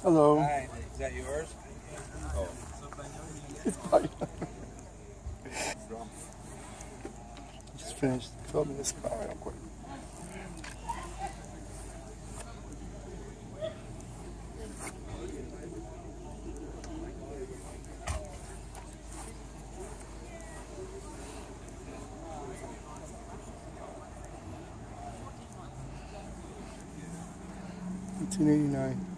Hello. Hi, is that yours? Oh. Just finished filming this car real quick. $18.89.